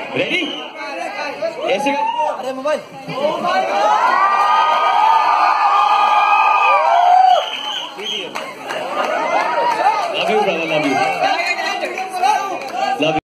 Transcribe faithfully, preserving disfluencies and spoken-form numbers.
Ready? ऐसे का अरे mobile love you brother, love you.